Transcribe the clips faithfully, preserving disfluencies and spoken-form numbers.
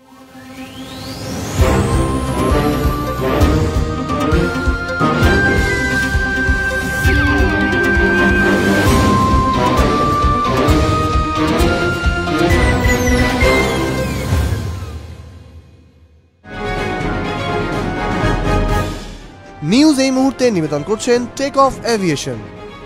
News এই মুহূর্তে নিবেদন করছেন টেক অফ এভিয়েশন।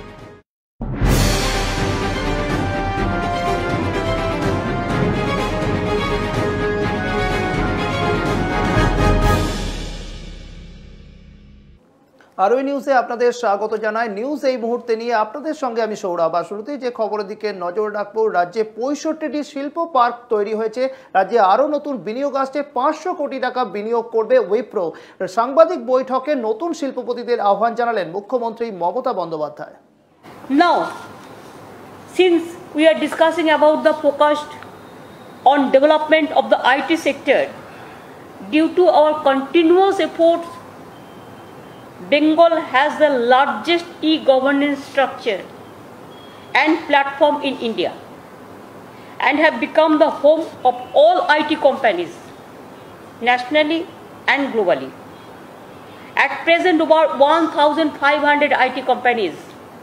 আর ওই নিউজে আপনাদের স্বাগত জানাই। নিউজ এই মুহূর্তে নিয়ে আপনাদের সঙ্গে আমি সৌরভ। আর শুরুতেই যে খবরের দিকে নজর রাখবো, রাজ্যে পঁয়ষট্টিটি শিল্প পার্ক তৈরি হয়েছে। রাজ্যে আরও নতুন বিনিয়োগ আসছে, পাঁচশো কোটি টাকা বিনিয়োগ করবে উইপ্রো। সাংবাদিক বৈঠকে নতুন শিল্পপতিদের আহ্বান জানালেন মুখ্যমন্ত্রী Mamata Bandyopadhyay. Now, since we are discussing about the focus on development of the I T sector, due to our continuous efforts, Bengal has the largest e-governance structure and platform in India and have become the home of all I T companies nationally and globally. At present, about one thousand five hundred I T companies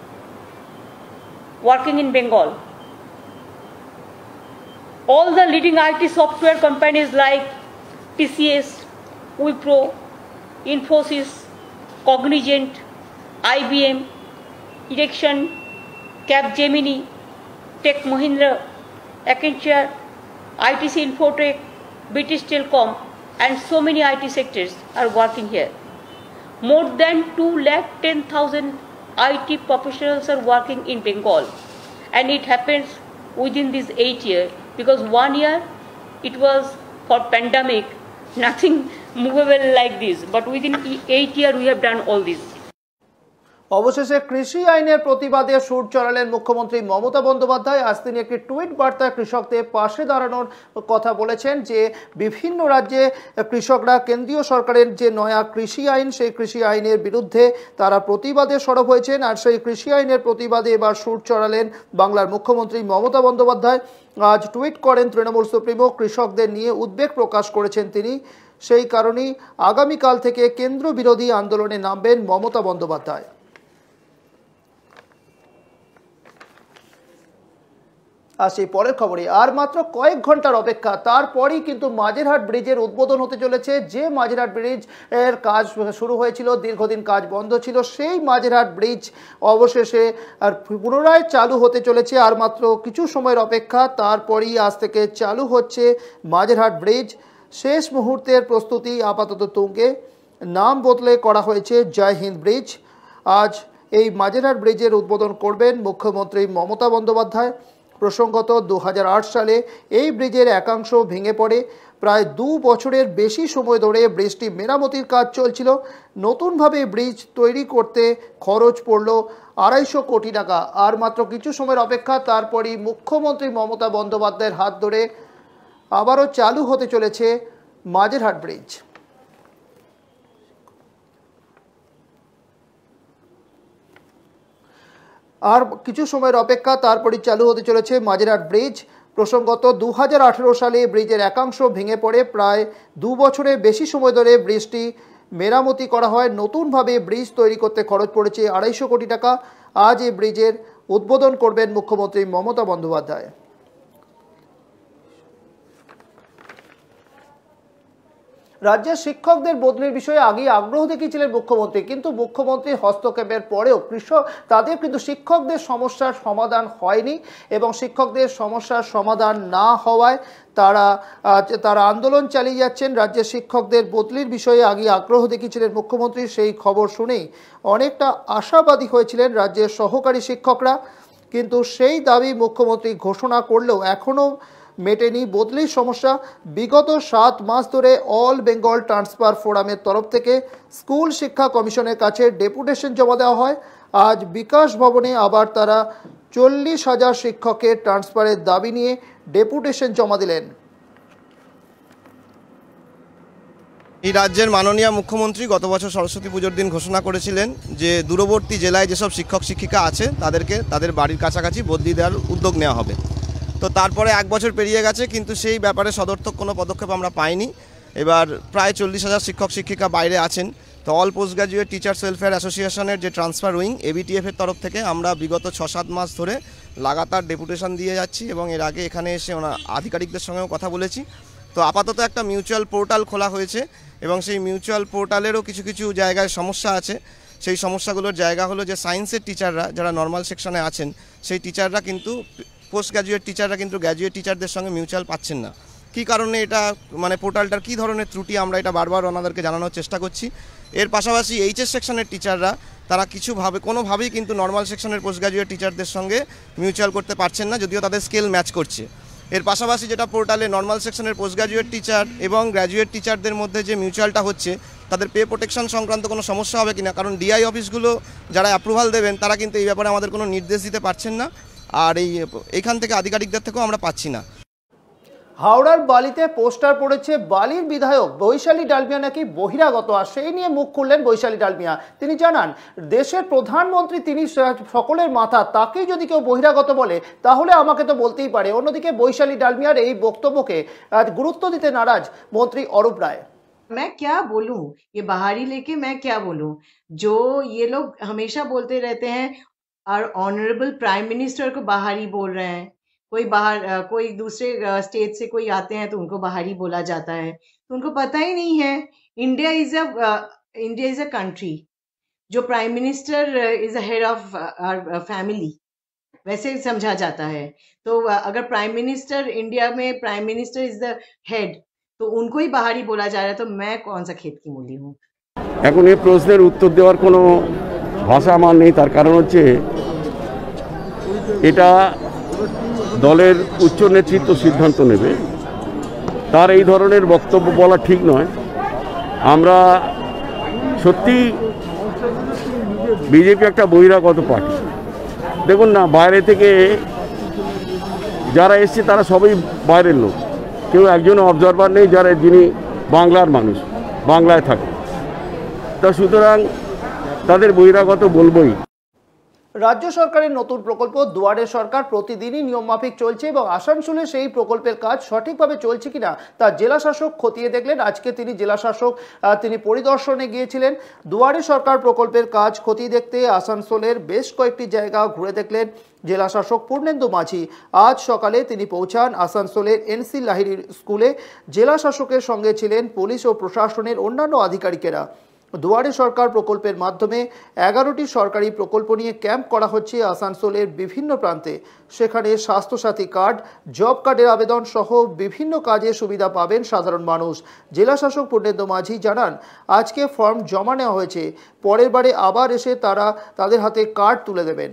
working in Bengal. All the leading I T software companies like T C S, Wipro, Infosys, Cognizant, I B M, Erection, Capgemini, Tech Mahindra, Accenture, I T C Infotech, British Telecom, and so many I T sectors are working here. More than two lakh ten thousand I T professionals are working in Bengal, and it happens within this eight years, because one year it was for pandemic, nothing movable like this, but within eight years we have done all this. অবশেষে কৃষি আইনের প্রতিবাদে সুর চড়ালেন মুখ্যমন্ত্রী মমতা বন্দ্যোপাধ্যায়। আজ তিনি একটি tweet বার্তায় কৃষকদের পাশে দাঁড়ানোর কথা বলেছেন, যে বিভিন্ন রাজ্যে কৃষকরা কেন্দ্রীয় সরকারের যে নয়া কৃষি আইন, সেই কৃষি আইনের বিরুদ্ধে তারা প্রতিবাদে সরব হয়েছেন। আর সেই কৃষি আইনের প্রতিবাদে এবার সুর চড়ালেন বাংলার মুখ্যমন্ত্রী মমতা বন্দ্যোপাধ্যায়। আজ টুইট করেন তৃণমূল সুপ্রিমো, কৃষকদের নিয়ে উদ্বেগ প্রকাশ করেছেন তিনি। সেই কারণেই আগামীকাল থেকে কেন্দ্র বিরোধী আন্দোলনে নামবেন মমতা বন্দ্যোপাধ্যায়। আসি পরের খবরে। আর মাত্র কয়েক ঘন্টার অপেক্ষা, তারপরই কিন্তু মাঝেরহাট ব্রিজের উদ্বোধন হতে চলেছে। যে মাঝেরহাট ব্রিজ এর কাজ শুরু হয়েছিল, দীর্ঘদিন কাজ বন্ধ ছিল, সেই মাঝেরহাট ব্রিজ অবশেষে আর পুনরায় চালু হতে চলেছে। আর মাত্র কিছু সময়ের অপেক্ষা, তারপরই আজ থেকে চালু হচ্ছে মাঝেরহাট ব্রিজ। শেষ মুহূর্তের প্রস্তুতি আপাতত তুঙ্গে, নাম বদলে করা হয়েছে জয় হিন্দ ব্রিজ। আজ এই মাঝেরহাট ব্রিজের উদ্বোধন করবেন মুখ্যমন্ত্রী মমতা বন্দ্যোপাধ্যায়। প্রসঙ্গত দু হাজার আট সালে এই ব্রিজের একাংশ ভেঙে পড়ে। প্রায় দু বছরের বেশি সময় ধরে ব্রিজটি মেরামতির কাজ চলছিল। নতুনভাবে ব্রিজ তৈরি করতে খরচ পড়ল আড়াইশো কোটি টাকা। আর মাত্র কিছু সময়ের অপেক্ষা, তারপরই মুখ্যমন্ত্রী মমতা বন্দ্যোপাধ্যায়ের হাত ধরে আবারও চালু হতে চলেছে মাঝেরহাট ব্রিজ। আর কিছু সময়ের অপেক্ষা, তারপরই চালু হতে চলেছে মাঝেরহাট ব্রিজ। প্রসঙ্গত দু হাজার আঠেরো সালে ব্রিজের একাংশ ভেঙে পড়ে। প্রায় দু বছরের বেশি সময় ধরে ব্রিজটি মেরামতি করা হয়। নতুনভাবে ব্রিজ তৈরি করতে খরচ পড়েছে আড়াইশো কোটি টাকা। আজ এই ব্রিজের উদ্বোধন করবেন মুখ্যমন্ত্রী মমতা বন্দ্যোপাধ্যায়। রাজ্যের শিক্ষকদের বদলির বিষয়ে আগেই আগ্রহ দেখিয়েছিলেন মুখ্যমন্ত্রী, কিন্তু মুখ্যমন্ত্রীর হস্তক্ষেপের পরেও কৃষক তাদের কিন্তু শিক্ষকদের সমস্যার সমাধান হয়নি। এবং শিক্ষকদের সমস্যার সমাধান না হওয়ায় তারা তারা আন্দোলন চালিয়ে যাচ্ছেন। রাজ্যের শিক্ষকদের বদলির বিষয়ে আগে আগ্রহ দেখিয়েছিলেন মুখ্যমন্ত্রী। সেই খবর শুনেই অনেকটা আশাবাদী হয়েছিলেন রাজ্যের সহকারী শিক্ষকরা, কিন্তু সেই দাবি মুখ্যমন্ত্রী ঘোষণা করলেও এখনও মেটেনি বদলির সমস্যা। বিগত সাত মাস ধরে অল বেঙ্গল ট্রান্সফার ফোরামের তরফ থেকে স্কুল শিক্ষা কমিশনের কাছে ডেপুটেশন জমা দেওয়া হয়। আজ বিকাশ ভবনে আবার তারা চল্লিশ হাজার শিক্ষকের ট্রান্সফারের দাবি নিয়ে ডেপুটেশন জমা দিলেন। এই রাজ্যের মাননীয় মুখ্যমন্ত্রী গত বছর সরস্বতী পুজোর দিন ঘোষণা করেছিলেন যে দূরবর্তী জেলায় যেসব শিক্ষক শিক্ষিকা আছে তাদেরকে তাদের বাড়ির কাছাকাছি বদলি দেওয়ার উদ্যোগ নেওয়া হবে। তো তারপরে এক বছর পেরিয়ে গেছে, কিন্তু সেই ব্যাপারে সদর্থক কোনো পদক্ষেপ আমরা পাইনি। এবার প্রায় চল্লিশ হাজার শিক্ষক শিক্ষিকা বাইরে আছেন। তো all post graduate teachers welfare অ্যাসোসিয়েশনের যে ট্রান্সফার উইং এবিটিএফের তরফ থেকে আমরা বিগত ছ সাত মাস ধরে লাগাতার ডেপুটেশন দিয়ে যাচ্ছি, এবং এর আগে এখানে এসে ওনার আধিকারিকদের সঙ্গেও কথা বলেছি। তো আপাতত একটা মিউচুয়াল পোর্টাল খোলা হয়েছে, এবং সেই মিউচুয়াল পোর্টালেরও কিছু কিছু জায়গায় সমস্যা আছে। সেই সমস্যাগুলোর জায়গা হলো যে সায়েন্সের টিচাররা যারা নর্মাল সেকশনে আছেন, সেই টিচাররা কিন্তু পোস্ট গ্র্যাজুয়েট টিচাররা কিন্তু গ্র্যাজুয়েট টিচারদের সঙ্গে মিউচুয়াল পাচ্ছেন না। কী কারণে এটা, মানে পোর্টালটার কী ধরনের ত্রুটি, আমরা এটা বারবার ওনাদেরকে জানানোর চেষ্টা করছি। এর পাশাপাশি এইচএস সেকশনের টিচাররা তারা কিছুভাবে কোনোভাবেই কিন্তু নর্মাল সেকশনের পোস্ট গ্র্যাজুয়েট টিচারদের সঙ্গে মিউচুয়াল করতে পারছেন না, যদিও তাদের স্কেল ম্যাচ করছে। এর পাশাপাশি যেটা পোর্টালে নর্মাল সেকশনের পোস্ট গ্র্যাজুয়েট টিচার এবং গ্র্যাজুয়েট টিচারদের মধ্যে যে মিউচুয়ালটা হচ্ছে, তাদের পে প্রোটেকশন সংক্রান্ত কোনো সমস্যা হবে কিনা, কারণ ডিআই অফিসগুলো যারা অ্যাপ্রুভাল দেবেন তারা কিন্তু এই ব্যাপারে আমাদের কোনো নির্দেশ দিতে পারছেন না, আর এই এইখান থেকে আধিকারিকদের থেকেও আমরা পাচ্ছি না। হাওড়ার বালিতে পোস্টার পড়েছে, বালির বিধায়ক বৈশালী ডালমিয়া নাকি বহিরাগত, আর সেই নিয়ে মুখ খুললেন বৈশালী ডালমিয়া। তিনি জানান, দেশের প্রধানমন্ত্রী তিনি সকলের মাথা, তাকেই যদি কেউ বহিরাগত বলে তাহলে আমাকে তো বলতেই পারে। অন্যদিকে বৈশালী ডালমিয়ার এই বক্তব্যকে গুরুত্ব দিতে নারাজ মন্ত্রী অরূপ রায়। मैं क्या बोलूं, ये बाहरी लेके मैं क्या बोलूं, जो ये लोग हमेशा बोलते रहते हैं और ऑनरेबल प्राइम मिनिस्टर को बाहरी बोल रहे हैं। कोई बाहर कोई दूसरे स्टेट से कोई आते हैं तो उनको बाहरी बोला जाता है, तो उनको पता ही नहीं है India is a India is a country, जो prime minister is a head of our family, वैसे समझा जाता है। तो अगर प्राइम मिनिस्टर इंडिया में prime minister is the head, तो उनको ही बाहरी बोला जा रहा है, तो मैं कौन सा खेत की मूली हूँ। এখন এই প্রশ্নের উত্তর দেওয়ার কোনো ভাষা আমার নেই, তার কারণ হচ্ছে এটা দলের উচ্চ নেতৃত্ব সিদ্ধান্ত নেবে, তার এই ধরনের বক্তব্য বলা ঠিক নয়। আমরা সত্যি বিজেপি একটা বহিরাগত পার্টি। দেখুন না, বাইরে থেকে যারা এসছে তারা সবই বাইরের লোক, কেউ একজন অবজারভার নেই যারা যিনি বাংলার মানুষ, বাংলায় থাকে। তা সুতরাং তাদের বহিরাগত বলবই। রাজ্য সরকারের নতুন প্রকল্প দুয়ারে সরকার প্রতিদিনই নিয়মমাফিক চলছে, এবং আসানসোলে সেই প্রকল্পের কাজ সঠিকভাবে চলছে কিনা তা জেলা শাসক খতিয়ে দেখলেন। আজকে তিনি জেলা শাসক তিনি পরিদর্শনে গিয়েছিলেন। দুয়ারে সরকার প্রকল্পের কাজ খতিয়ে দেখতে আসানসোলের বেশ কয়েকটি জায়গা ঘুরে দেখলেন জেলা শাসক পূর্ণেন্দু মাঝি। আজ সকালে তিনি পৌঁছান আসানসোলের এনসি লাহিড়ী স্কুলে। জেলা শাসকের সঙ্গে ছিলেন পুলিশ ও প্রশাসনের অন্যান্য আধিকারিকেরা। দুয়ারে সরকার প্রকল্পের মাধ্যমে এগারোটি সরকারি প্রকল্প নিয়ে ক্যাম্প করা হচ্ছে আসানসোলের বিভিন্ন প্রান্তে। সেখানে স্বাস্থ্যসাথী কার্ড, জব কার্ডের আবেদন সহ বিভিন্ন কাজে সুবিধা পাবেন সাধারণ মানুষ। জেলা শাসক পূর্ণেন্দু মাঝি জানান, আজকে ফর্ম জমা নেওয়া হয়েছে, পরের বারে আবার এসে তারা তাদের হাতে কার্ড তুলে देवें।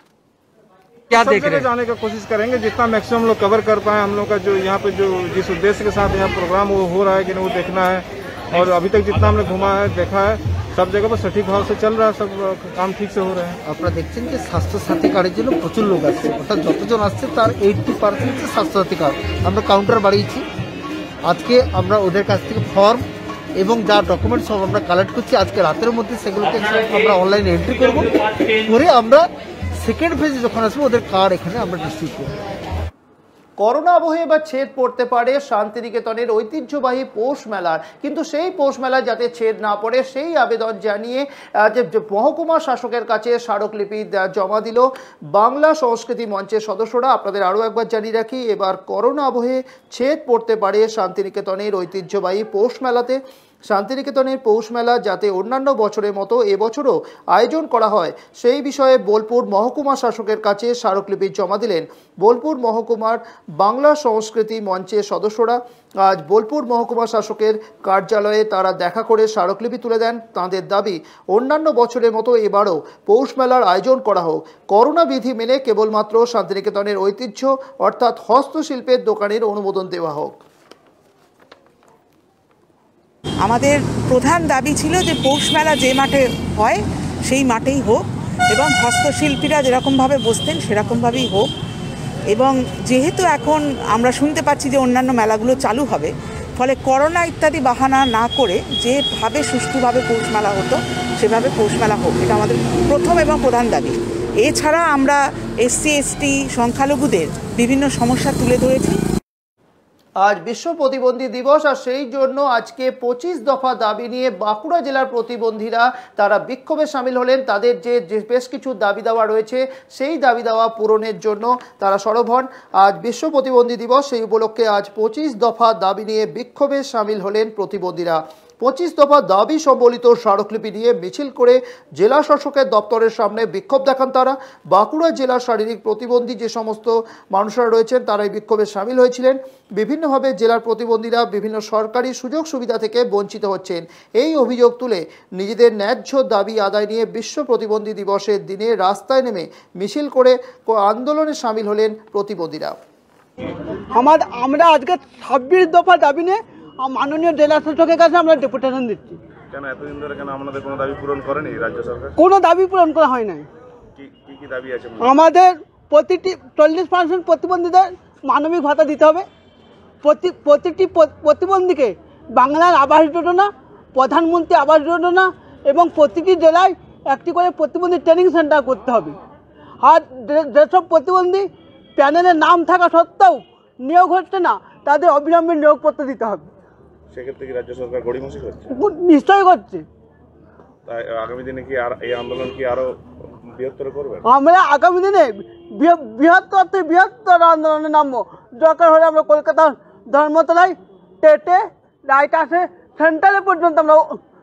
क्या देख रहे हैं? जाने का कोशिश करेंगे, जितना मैक्सिमम लोग कवर कर पाए। हम लोग का जो यहाँ पे जो जिस उद्देश्य के साथ यहाँ प्रोग्राम वो हो रहा है कि नहीं, वो देखना है। और अभी तक जितना हमने घुमा है, देखा है, सब जगह पर सटीक भाव से चल रहा है, सब काम ठीक से हो रहे हैं। আপনারা দেখছেন যে স্বাস্থ্যসাথী কার্ডের জন্য প্রচুর লোক আসছে, অর্থাৎ যতজন আসছে তার এইটটি পার্সেন্ট স্বাস্থ্যসাথী কার্ড। আমরা কাউন্টার বাড়িয়েছি। আজকে আমরা ওদের কাছ থেকে ফর্ম এবং যা ডকুমেন্টস সব আমরা কালেক্ট করছি। আজকে রাতের মধ্যে সেগুলোকে আমরা অনলাইনে এন্ট্রি করব, করে আমরা সেকেন্ড ফেজে যখন আসবো ওদের কার্ড এখানে আমরা ডিস্ট্রিবিউট করব। করোনা আবহে এবার ছেদ পড়তে পারে শান্তিনিকেতনের ঐতিহ্যবাহী পৌষ মেলার, কিন্তু সেই পৌষ মেলা যাতে ছেদ না পড়ে সেই আবেদন জানিয়ে যে মহকুমা শাসকের কাছে স্মারকলিপি জমা দিল বাংলা সংস্কৃতি মঞ্চের সদস্যরা। আপনাদের আরও একবার জানিয়ে রাখি, এবার করোনা আবহে ছেদ পড়তে পারে শান্তিনিকেতনের ঐতিহ্যবাহী পৌষ মেলাতে। শান্তিনিকেতনের পৌষ মেলা যাতে অন্যান্য বছরের মতো এবছরও আয়োজন করা হয় সেই বিষয়ে বোলপুর মহকুমা শাসকের কাছে স্মারকলিপি জমা দিলেন বোলপুর মহকুমার বাংলা সংস্কৃতি মঞ্চের সদস্যরা। আজ বোলপুর মহকুমা শাসকের কার্যালয়ে তারা দেখা করে স্মারকলিপি তুলে দেন। তাঁদের দাবি, অন্যান্য বছরের মতো এবারও পৌষ মেলার আয়োজন করা হোক, করোনা বিধি মেনে কেবলমাত্র শান্তিনিকেতনের ঐতিহ্য অর্থাৎ হস্তশিল্পের দোকানের অনুমোদন দেওয়া হোক। আমাদের প্রধান দাবি ছিল যে পৌষ মেলা যে মাঠে হয় সেই মাঠেই হোক, এবং হস্তশিল্পীরা যেরকমভাবে বসতেন সেরকমভাবেই হোক। এবং যেহেতু এখন আমরা শুনতে পাচ্ছি যে অন্যান্য মেলাগুলো চালু হবে, ফলে করোনা ইত্যাদি বাহানা না করে যেভাবে সুষ্ঠুভাবে পৌষ মেলা হতো সেভাবে পৌষ মেলা হোক, এটা আমাদের প্রথম এবং প্রধান দাবি। এছাড়া আমরা এসসি এসটি সংখ্যালঘুদের বিভিন্ন সমস্যা তুলে ধরেছি। আজ বিশ্ব প্রতিবন্ধী দিবস, আর সেই জন্য আজকে পঁচিশ দফা দাবি নিয়ে বাঁকুড়া জেলার প্রতিবন্ধীরা তারা বিক্ষোভে সামিল হলেন। তাদের যে বেশ কিছু দাবি দাওয়া রয়েছে সেই দাবি দাওয়া পূরণের জন্য তারা সরব হন। আজ বিশ্ব প্রতিবন্ধী দিবস, সেই উপলক্ষে আজ পঁচিশ দফা দাবি নিয়ে বিক্ষোভে সামিল হলেন প্রতিবন্ধীরা। পঁচিশ দফা দাবি সম্বলিত স্মারকলিপি নিয়ে মিছিল করে জেলা শাসকের দপ্তরের সামনে বিক্ষোভ দেখান তারা। বাঁকুড়া জেলার শারীরিক প্রতিবন্ধী যে সমস্ত মানুষরা রয়েছেন তারা এই বিক্ষোভে সামিল হয়েছিলেন। বিভিন্নভাবে জেলার প্রতিবন্ধীরা বিভিন্ন সরকারি সুযোগ সুবিধা থেকে বঞ্চিত হচ্ছেন, এই অভিযোগ তুলে নিজেদের ন্যায্য দাবি আদায় নিয়ে বিশ্ব প্রতিবন্ধী দিবসের দিনে রাস্তায় নেমে মিছিল করে আন্দোলনে সামিল হলেন প্রতিবন্ধীরা। আমার আমরা আজকে ছাব্বিশ দফা দাবি নিয়ে মাননীয় জেলা শাসকের কাছে আমরা ডেপুটেশন দিচ্ছি। কেন এতদিন ধরে কেন আপনাদের কোনো দাবি পূরণ করেনি রাজ্য সরকার? কোনো দাবি পূরণ করা হয় নাই। কি কি দাবি আছে? আমাদের প্রতিটি চল্লিশ পার্সেন্ট প্রতিবন্ধীদের মানবিক ভাতা দিতে হবে, প্রতি প্রতিটি প্রতিবন্ধীকে বাংলার আবাস যোজনা, প্রধানমন্ত্রী আবাস যোজনা এবং প্রতিটি জেলায় একটি করে প্রতিবন্ধী ট্রেনিং সেন্টার করতে হবে। আর যেসব প্রতিবন্ধী প্যানেলের নাম থাকা সত্ত্বেও নিয়োগ হচ্ছে না তাদের অবিলম্বে নিয়োগপত্র দিতে হবে। সেক্ষেত্রে কি রাজ্য সরকার গড়িমসি করছে? নিশ্চয়ই করছে। তাই আগামী দিনে কি আর এই আন্দোলন কি আরো বৃহত্তর করবে? আমরা আগামী দিনে বৃহত্তর থেকে বৃহত্তর আন্দোলনে নামবো। দরকার হলে আমরা কলকাতার ধর্মতলায়, টেটে, রাইটাসে, সেন্টারে পর্যন্ত আমরা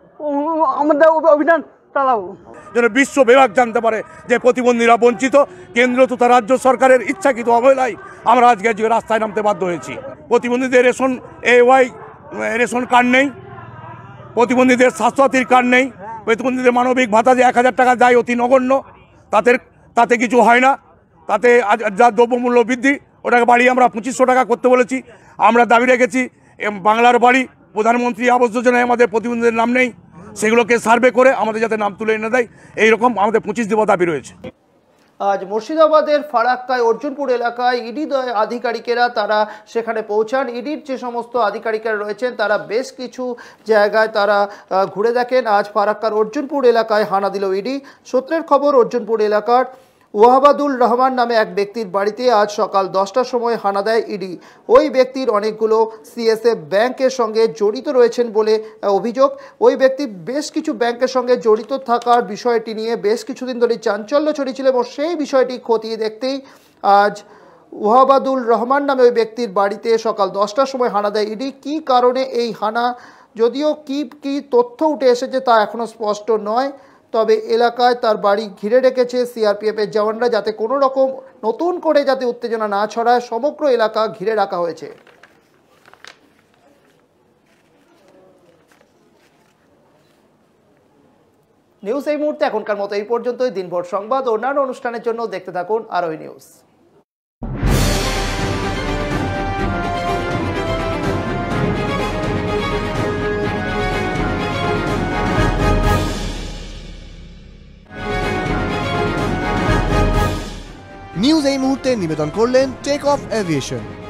আমাদের অভিযান চালাবো। যেন বিশ্ব বিভাগ জানতে পারে যে প্রতিবন্ধীরা বঞ্চিত। কেন্দ্র তথা রাজ্য সরকারের ইচ্ছাকৃত অবহেলায় আমরা আজকে আজকে রাস্তায় নামতে বাধ্য হয়েছি। প্রতিবন্ধীদের ration A Y ration card নেই, প্রতিবন্ধীদের স্বাস্থ্যসাথীর কার্ড নেই, প্রতিবন্ধীদের মানবিক ভাতা যে এক হাজার টাকা দেয় অতি নগণ্য, তাদের তাতে কিছু হয় না। তাতে আজ যা দ্রব্যমূল্য বৃদ্ধি ওটাকে বাড়িয়ে আমরা পঁচিশশো টাকা করতে বলেছি। আমরা দাবি রেখেছি বাংলার বাড়ি, প্রধানমন্ত্রী আবাস যোজনায় আমাদের প্রতিবন্ধীদের নাম নেই, সেগুলোকে সার্ভে করে আমাদের যাতে নাম তুলে এনে দেয়, এইরকম আমাদের পঁচিশ দফা দাবি রয়েছে। আজ মুর্শিদাবাদের ফারাক্কায় অর্জুনপুর এলাকায় ইডি আধিকারিকেরা তারা সেখানে পৌঁছান। ইডির যে সমস্ত আধিকারিকরা রয়েছেন তারা বেশ কিছু জায়গায় তারা ঘুরে দেখেন। আজ ফারাক্কার অর্জুনপুর এলাকায় হানা দিল ইডি। সূত্রের খবর, অর্জুনপুর এলাকার ওয়াহাবাদুল রহমান নামে এক ব্যক্তির বাড়িতে আজ সকাল দশটার সময় হানা দেয় ইডি। ওই ব্যক্তির অনেকগুলো সিএসএফ ব্যাংকের সঙ্গে জড়িত রয়েছেন বলে অভিযোগ। ওই ব্যক্তি বেশ কিছু ব্যাংকের সঙ্গে জড়িত থাকার বিষয়টি নিয়ে বেশ কিছুদিন ধরে চাঞ্চল্য ছড়িয়েছিল এবং সেই বিষয়টি খতিয়ে দেখতেই আজ ওয়াহাবাদুল রহমান নামে ওই ব্যক্তির বাড়িতে সকাল দশটার সময় হানা দেয় ইডি। কী কারণে এই হানা, যদিও কি কি তথ্য উঠে এসেছে তা এখনও স্পষ্ট নয়, তবে এলাকায় তার বাড়ি ঘিরে রেখেছে সিআরপিএফের জওয়ানরা, যাতে কোনো রকম নতুন করে যাতে উত্তেজনা না ছড়ায় সমগ্র এলাকা ঘিরে রাখা হয়েছে। নিউজ এই মুহূর্তে এখনকার মতো এই পর্যন্তই। দিনভর সংবাদ ও অন্যান্য অনুষ্ঠানের জন্য দেখতে থাকুন আরোহী নিউজ। নিউজ এই মুহূর্তে নিবেদন করলেন টেক অফ এভিয়েশন।